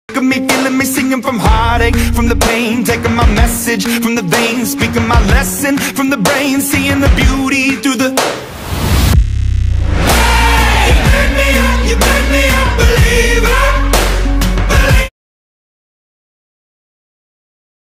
of me, feeling me, singing from heartache, from the pain, taking my message from the veins, speaking my lesson from the brain, seeing the beauty through the